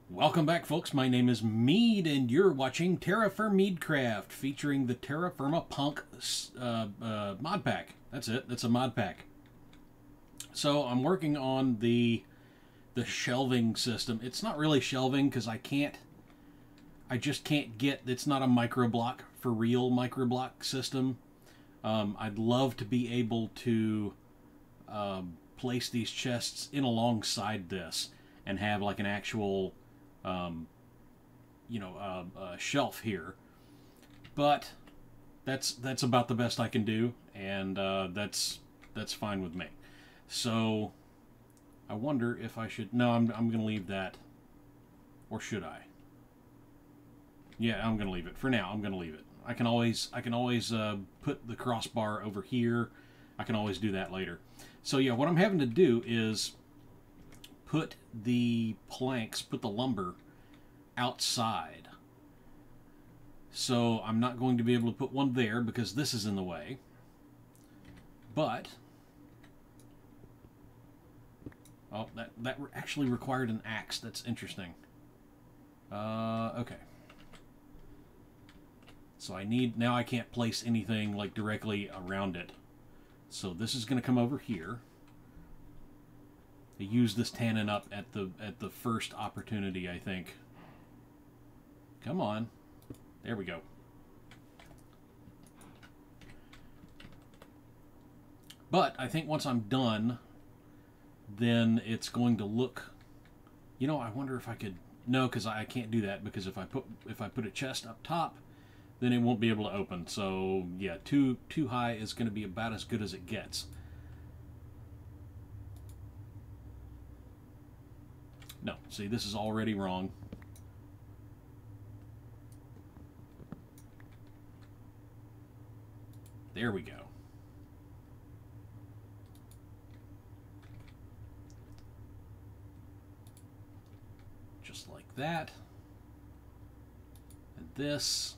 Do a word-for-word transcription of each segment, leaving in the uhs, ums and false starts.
Welcome back, folks. My name is Mead, and you're watching Terra Firma Meadcraft, featuring the Terra Firma Punk uh, uh, mod pack. That's it. That's a mod pack. So I'm working on the the shelving system. It's not really shelving because I can't. I just can't get. It's not a microblock for real microblock system. Um, I'd love to be able to uh, place these chests in alongside this and have like an actual. Um, you know, uh, uh, shelf here, but that's that's about the best I can do, and uh, that's that's fine with me. So I wonder if I should. No, I'm I'm gonna leave that, or should I? Yeah, I'm gonna leave it for now. I'm gonna leave it. I can always I can always uh, put the crossbar over here. I can always do that later. So yeah, what I'm having to do is put the planks, put the lumber outside. So I'm not going to be able to put one there because this is in the way. But, oh, that, that actually required an axe. That's interesting. Uh, okay. So I need, now I can't place anything like directly around it. So this is going to come over here. I used this tannin up at the at the first opportunity, I think. Come on. There we go. But I think once I'm done, then it's going to look. You know, I wonder if I could. No, because I can't do that because if I put if I put a chest up top, then it won't be able to open. So yeah, too too high is going to be about as good as it gets. No, see, this is already wrong. There we go. Just like that. And this.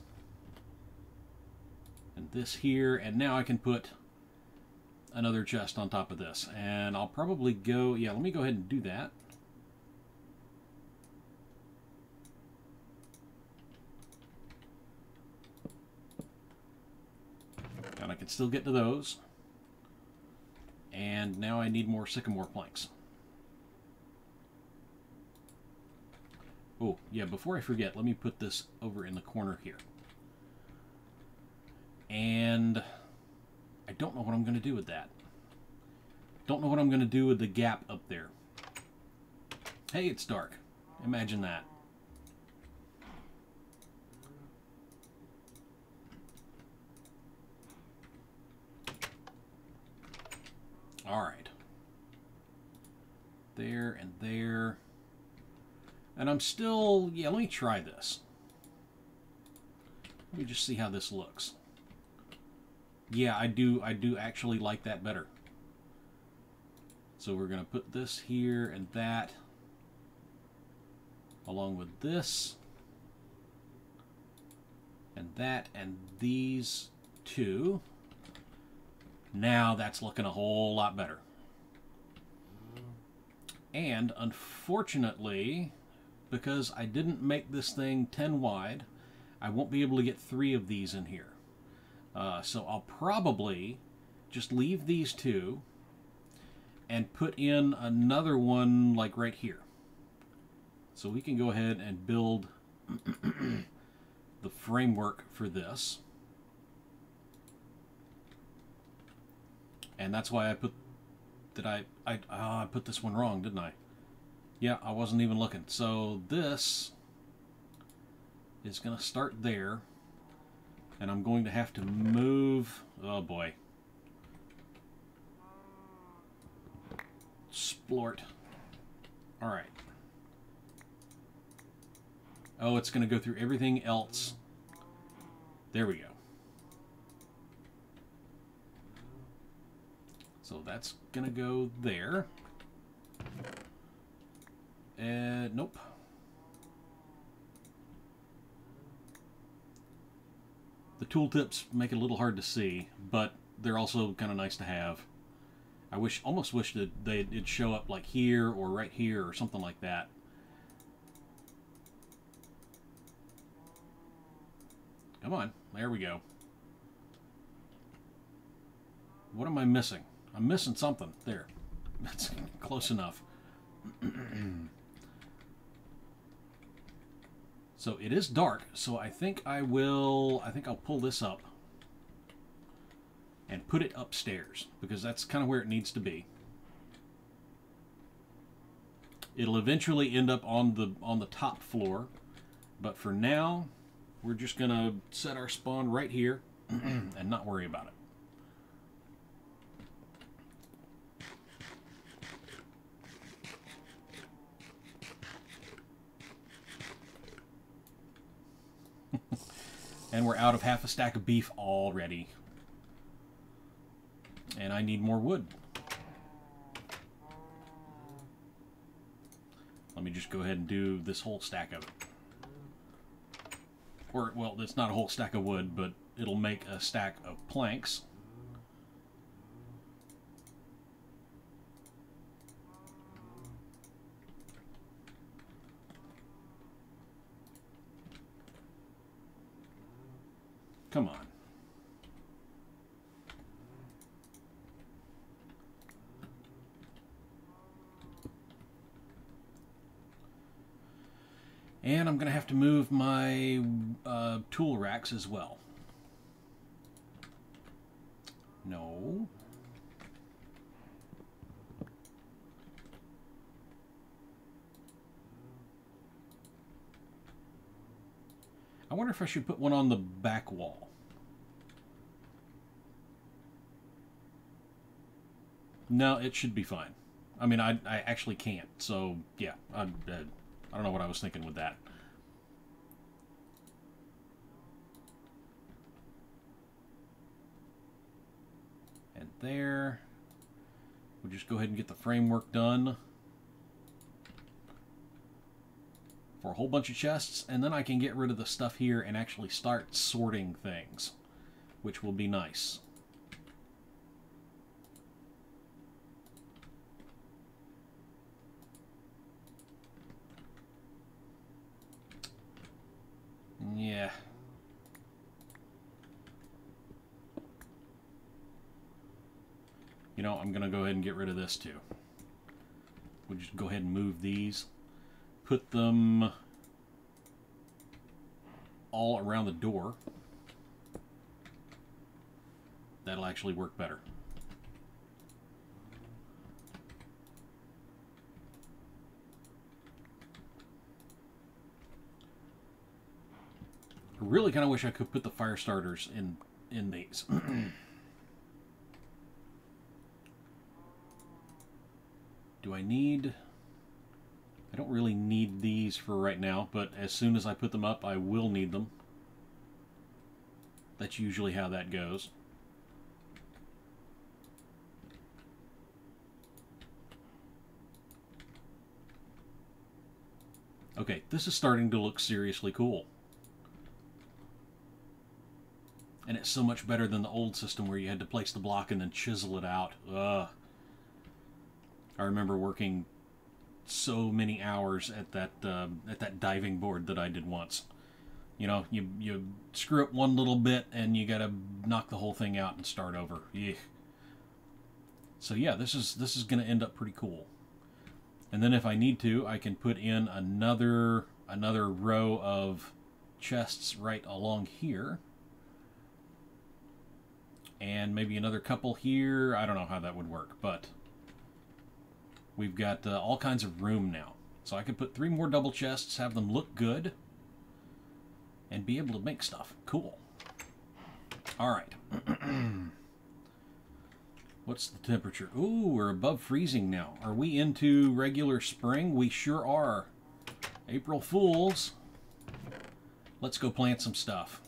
And this here. And now I can put another chest on top of this. And I'll probably go... Yeah, let me go ahead and do that. And I can still get to those. And now I need more sycamore planks. Oh, yeah, before I forget, let me put this over in the corner here. And I don't know what I'm going to do with that. Don't know what I'm going to do with the gap up there. Hey, it's dark. Imagine that. All right. There and there. And I'm still, yeah, let me try this. Let me just see how this looks. Yeah, I do, I do actually like that better. So we're going to put this here and that along with this and that and these two. Now that's looking a whole lot better. And unfortunately, because I didn't make this thing ten wide, I won't be able to get three of these in here. Uh, so I'll probably just leave these two and put in another one like right here. So we can go ahead and build the framework for this. And that's why I put, did I, I, oh, I put this one wrong, didn't I? Yeah, I wasn't even looking. So this is going to start there. And I'm going to have to move, oh boy. Splort. All right. Oh, it's going to go through everything else. There we go. So that's going to go there. Uh, nope. The tooltips make it a little hard to see, but they're also kind of nice to have. I wish, almost wish that they it'd show up like here or right here or something like that. Come on. There we go. What am I missing? I'm missing something. There. That's close enough. So it is dark, so I think I will, I think I'll pull this up and put it upstairs, because that's kind of where it needs to be. It'll eventually end up on the on the top floor, but for now, we're just gonna set our spawn right here and not worry about it. And we're out of half a stack of beef already. And I need more wood. Let me just go ahead and do this whole stack of it. Or, well, it's not a whole stack of wood, but it'll make a stack of planks. Come on. And I'm going to have to move my uh, tool racks as well. No. I wonder if I should put one on the back wall. No, it should be fine. I mean, I, I actually can't, so yeah, I, I, I don't know what I was thinking with that. And there, we'll just go ahead and get the framework done for a whole bunch of chests, and then I can get rid of the stuff here and actually start sorting things, which will be nice. Yeah. You know, I'm going to go ahead and get rid of this too. We'll just go ahead and move these. Put them all around the door. That'll actually work better. I really kind of wish I could put the fire starters in in these. Do I need... I don't really need these for right now, but as soon as I put them up, I will need them. That's usually how that goes. Okay, this is starting to look seriously cool. And it's so much better than the old system where you had to place the block and then chisel it out. Ugh. I remember working so many hours at that uh, at that diving board that I did once. You know, you you screw up one little bit and you gotta knock the whole thing out and start over. Eugh. So yeah, this is this is gonna end up pretty cool. And then if I need to, I can put in another another row of chests right along here. And maybe another couple here. I don't know how that would work, but we've got uh, all kinds of room now. So I could put three more double chests, have them look good, and be able to make stuff. Cool. All right. What's the temperature? Ooh, we're above freezing now. Are we into regular spring? We sure are. April Fools. Let's go plant some stuff.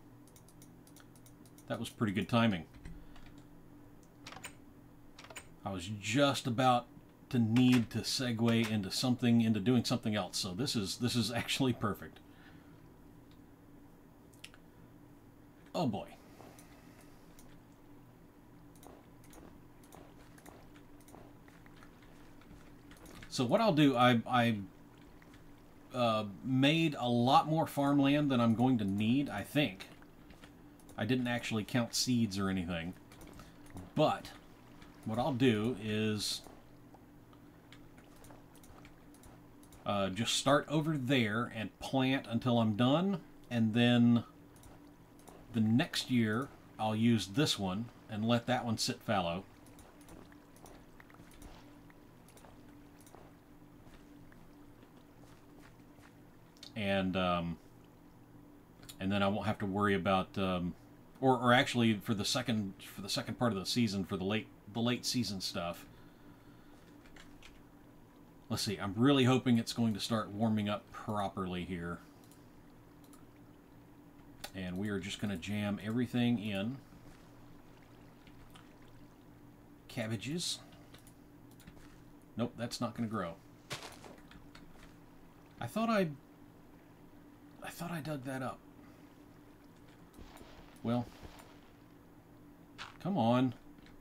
That was pretty good timing. I was just about to need to segue into something, into doing something else. So this is this is actually perfect. Oh boy. So what I'll do, I I uh, made a lot more farmland than I'm going to need, I think. I didn't actually count seeds or anything. But what I'll do is uh, just start over there and plant until I'm done, and then the next year I'll use this one and let that one sit fallow. And um, and then I won't have to worry about, um, or or actually for the second for the second part of the season, for the late the late season stuff. Let's see. I'm really hoping it's going to start warming up properly here, and we are just going to jam everything in. Cabbages. Nope, that's not going to grow. I thought I. I thought I dug that up. Well, come on.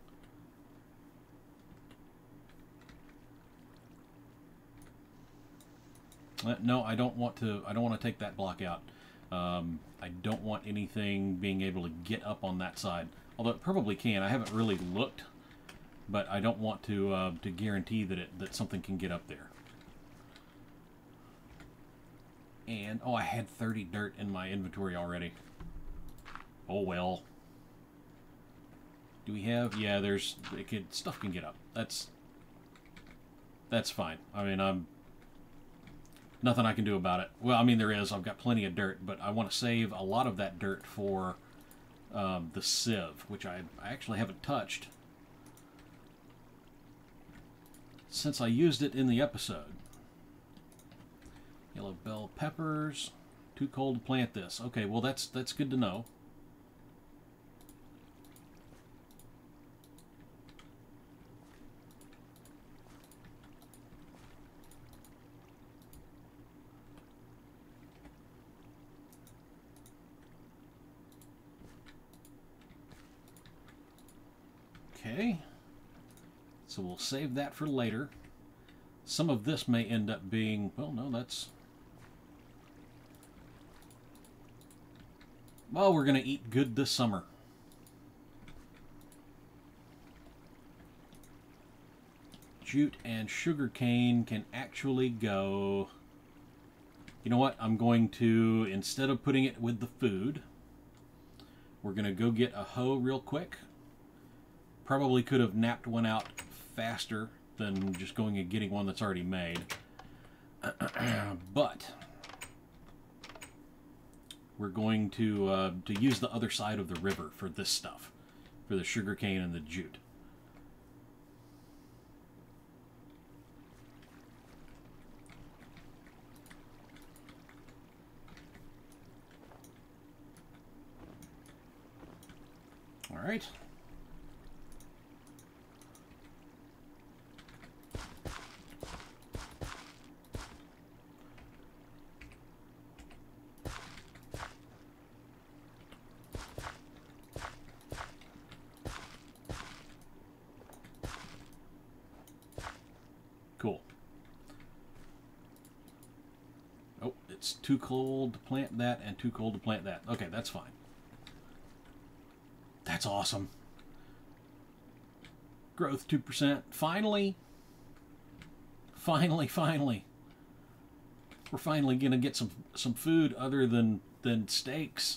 Uh, no, I don't want to. I don't want to take that block out. Um, I don't want anything being able to get up on that side. Although it probably can. I haven't really looked, but I don't want to uh, to guarantee that it that something can get up there. And, oh, I had thirty dirt in my inventory already. Oh, well. Do we have... Yeah, there's... It could, stuff can get up. That's... That's fine. I mean, I'm... Nothing I can do about it. Well, I mean, there is. I've got plenty of dirt, but I want to save a lot of that dirt for um, the sieve, which I, I actually haven't touched since I used it in the episode. Yellow bell peppers. Too cold to plant this. Okay, well that's that's good to know. Okay. So we'll save that for later. Some of this may end up being, well, no, that's... Well, we're going to eat good this summer. Jute and sugarcane can actually go... You know what? I'm going to, instead of putting it with the food, we're going to go get a hoe real quick. Probably could have napped one out faster than just going and getting one that's already made. But we're going to uh, to use the other side of the river for this stuff, for the sugarcane and the jute. All right. Cool. Oh, it's too cold to plant that and too cold to plant that. Okay, that's fine. That's awesome. Growth two percent. Finally. Finally, finally. We're finally going to get some some food other than, than steaks.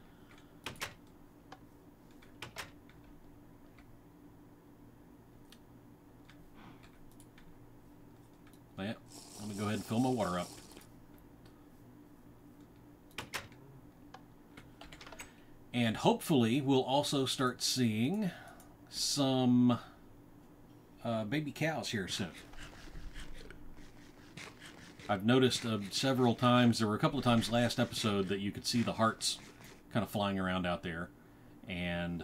Yeah, let me go ahead and fill my water up. And hopefully we'll also start seeing some uh, baby cows here soon. I've noticed uh, several times, there were a couple of times last episode that you could see the hearts kind of flying around out there. And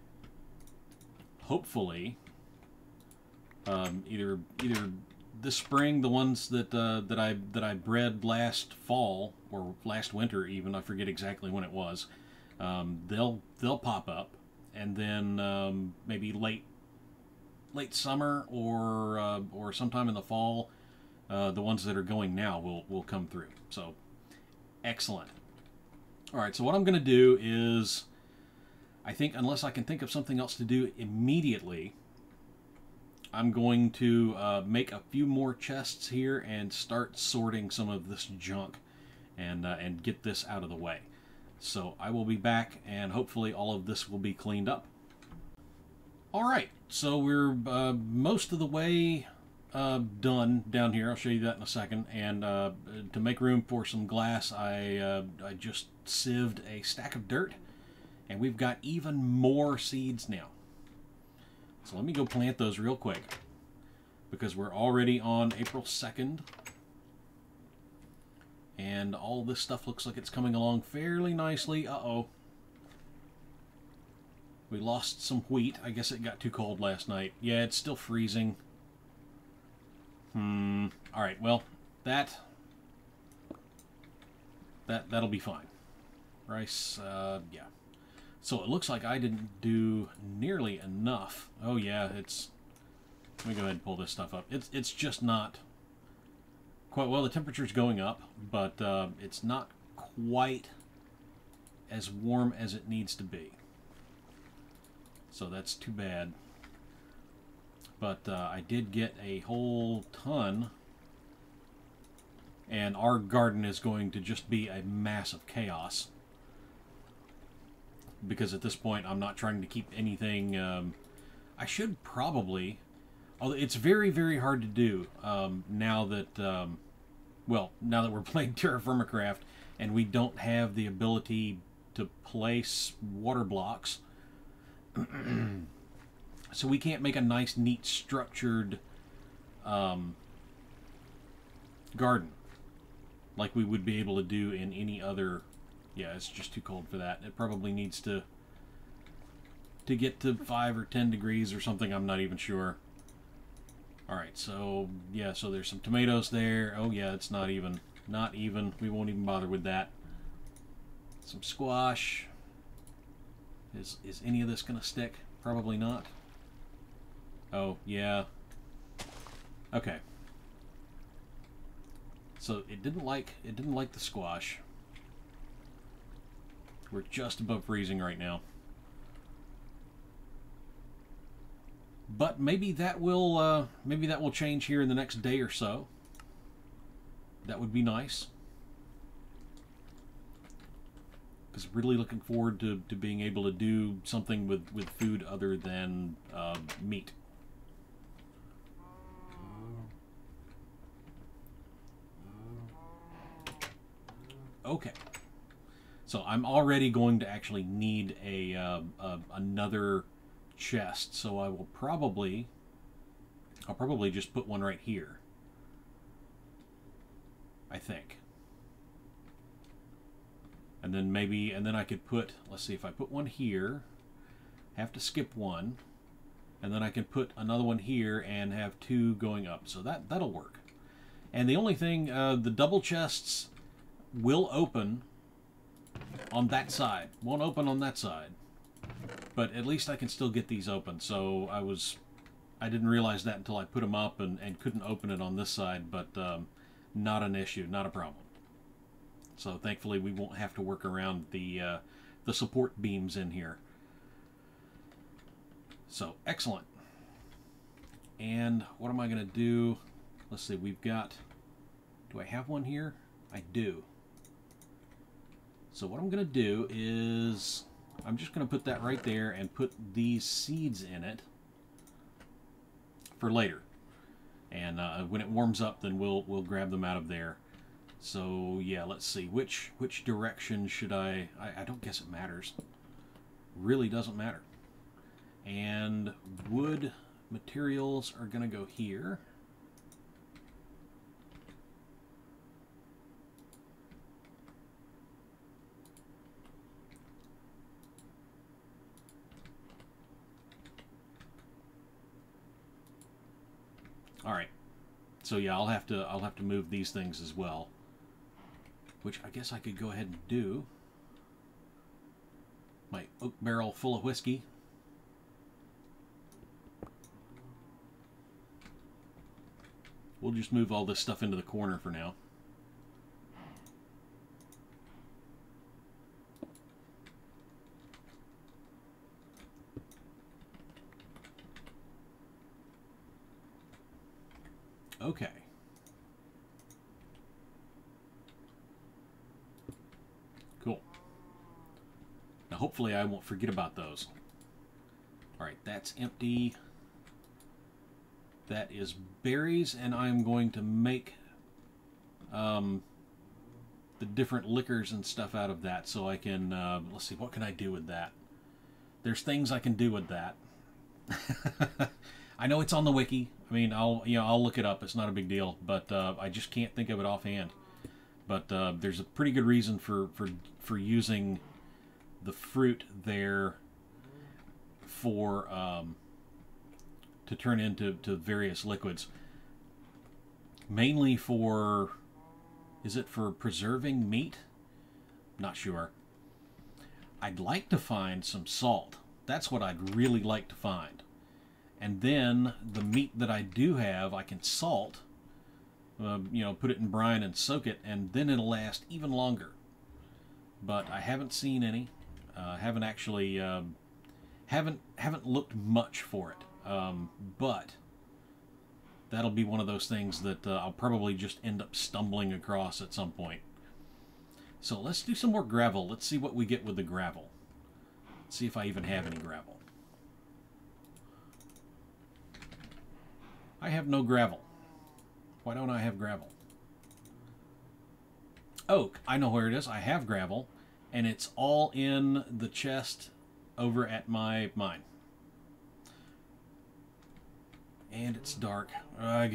hopefully um, either either this spring, the ones that uh, that I that I bred last fall or last winter even, I forget exactly when it was. Um, they'll they'll pop up, and then um, maybe late late summer or uh, or sometime in the fall, uh, the ones that are going now will will come through. So excellent. All right, so what I'm going to do is I think unless I can think of something else to do immediately, I'm going to uh, make a few more chests here and start sorting some of this junk and, uh, and get this out of the way. So I will be back, and hopefully all of this will be cleaned up. Alright, so we're uh, most of the way uh, done down here. I'll show you that in a second. And uh, to make room for some glass, I, uh, I just sieved a stack of dirt. And we've got even more seeds now. So let me go plant those real quick, because we're already on April second. And all this stuff looks like it's coming along fairly nicely. Uh-oh. We lost some wheat. I guess it got too cold last night. Yeah, it's still freezing. Hmm. Alright, well, that... That, that'll be fine. Rice, uh, yeah. So it looks like I didn't do nearly enough. Oh yeah, it's... Let me go ahead and pull this stuff up. It's, it's just not... Quite well, the temperature's going up, but uh, it's not quite as warm as it needs to be. So that's too bad. But uh, I did get a whole ton, and our garden is going to just be a mass of chaos. Because at this point, I'm not trying to keep anything... Um, I should probably... Although it's very, very hard to do um, now that... Um, well, now that we're playing Terra Firma Craft, and we don't have the ability to place water blocks. So we can't make a nice, neat, structured um, garden like we would be able to do in any other... Yeah, it's just too cold for that. It probably needs to to get to five or ten degrees or something. I'm not even sure. Alright, so, yeah, so there's some tomatoes there. Oh, yeah, it's not even. Not even. We won't even bother with that. Some squash. Is, is any of this going to stick? Probably not. Oh, yeah. Okay. So, it didn't like, it didn't like the squash. We're just above freezing right now. But maybe that will uh, maybe that will change here in the next day or so. That would be nice. Because really looking forward to, to being able to do something with, with food other than uh, meat. Okay. So I'm already going to actually need a uh, uh, another chest, so I will probably I'll probably just put one right here, I think. And then maybe, and then I could put, let's see, if I put one here, have to skip one, and then I can put another one here and have two going up. So that, that'll work. And the only thing, uh, the double chests will open on that side. Won't open on that side. But at least I can still get these open. So I was, I didn't realize that until I put them up and, and couldn't open it on this side, but um, not an issue, not a problem. So thankfully we won't have to work around the, uh, the support beams in here. So, excellent. And what am I going to do? Let's see, we've got, do I have one here? I do. So what I'm going to do is, I'm just going to put that right there and put these seeds in it for later. And uh, when it warms up, then we'll we'll grab them out of there. So yeah, let's see, which which direction should I? I, I don't guess it matters. Really doesn't matter. And wood materials are going to go here. All right. So yeah, I'll have to I'll have to move these things as well, which I guess I could go ahead and do. My oak barrel full of whiskey. We'll just move all this stuff into the corner for now. Okay. Cool. Now, hopefully I won't forget about those. All right, that's empty. That is berries, and I'm going to make um, the different liquors and stuff out of that, so I can, uh, let's see, what can I do with that? There's things I can do with that. I know it's on the wiki. I mean, I'll you know I'll look it up. It's not a big deal, but uh, I just can't think of it offhand. But uh, there's a pretty good reason for for for using the fruit there for um, to turn into to various liquids. Mainly for, is it for preserving meat? Not sure. I'd like to find some salt. That's what I'd really like to find. And then the meat that I do have, I can salt, uh, you know, put it in brine and soak it, and then it'll last even longer. But I haven't seen any. Uh, haven't actually, uh, haven't haven't looked much for it. Um, but that'll be one of those things that uh, I'll probably just end up stumbling across at some point. So let's do some more gravel. Let's see what we get with the gravel. Let's see if I even have any gravel. I have no gravel. Why don't I have gravel? Oh, I know where it is. I have gravel, and it's all in the chest over at my mine. And it's dark. Ugh.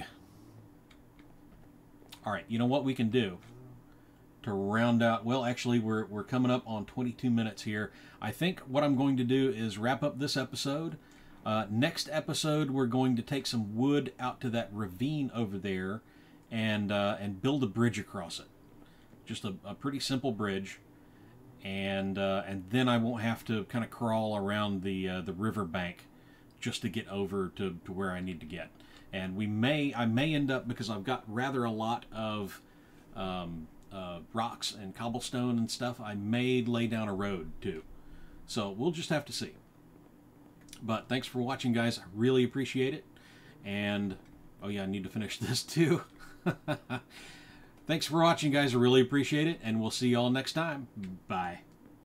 All right, you know what we can do to round out? Well, actually, we're, we're coming up on twenty-two minutes here. I think what I'm going to do is wrap up this episode. Uh, next episode, we're going to take some wood out to that ravine over there and uh, and build a bridge across it. Just a, a pretty simple bridge, and uh, and then I won't have to kind of crawl around the uh, the river bank just to get over to, to where I need to get. And we may I may end up, because I've got rather a lot of um, uh, rocks and cobblestone and stuff, I may lay down a road too. So we'll just have to see. But thanks for watching, guys. I really appreciate it. And, oh yeah, I need to finish this too. Thanks for watching, guys. I really appreciate it. And we'll see you all next time. Bye.